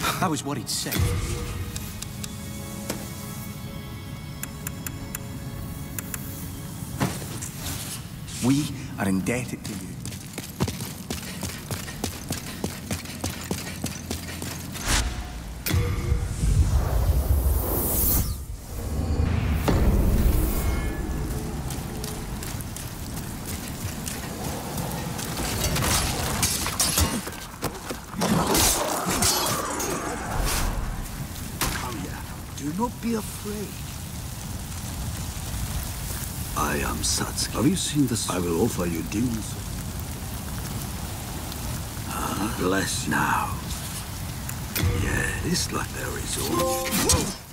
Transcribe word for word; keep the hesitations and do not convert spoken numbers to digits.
I was worried sick. We are indebted to you. Do not be afraid. I am Satsuki. Have you seen this? I will offer you demons. Ah, bless now. Yes, like there is all.